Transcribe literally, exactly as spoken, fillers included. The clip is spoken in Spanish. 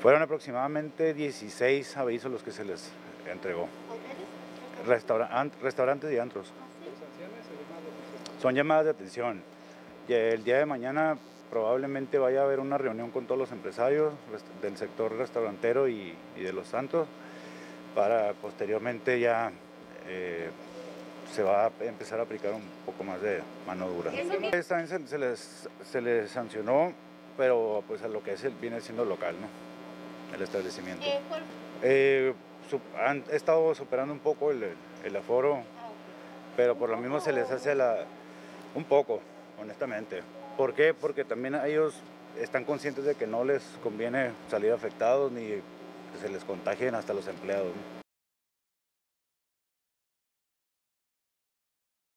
Fueron aproximadamente dieciséis avisos los que se les entregó. Restaura an restaurantes y antros. Son llamadas de atención. Y el día de mañana probablemente vaya a haber una reunión con todos los empresarios del sector restaurantero y, y de los antros para posteriormente ya eh, se va a empezar a aplicar un poco más de mano dura. Esta vez se, se, les, se les sancionó, pero pues a lo que es el, viene siendo local, ¿no? El establecimiento. Eh, ¿cuál? Eh, su, han estado superando un poco el, el aforo, pero por lo mismo se les hace la, un poco, honestamente. ¿Por qué? Porque también ellos están conscientes de que no les conviene salir afectados ni que se les contagien hasta los empleados, ¿no?